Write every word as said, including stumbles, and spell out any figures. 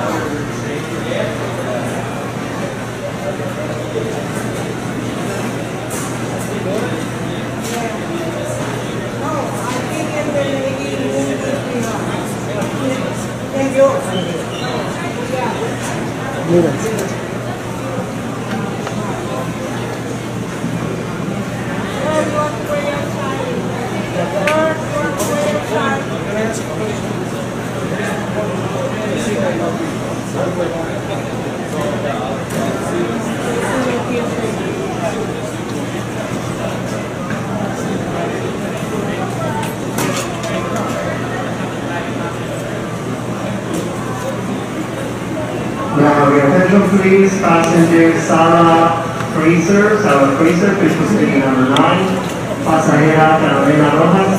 Now, your attention please, passenger Sara Fraser, Sara Fraser, please proceed number nine. Pasajera Carolina Rojas,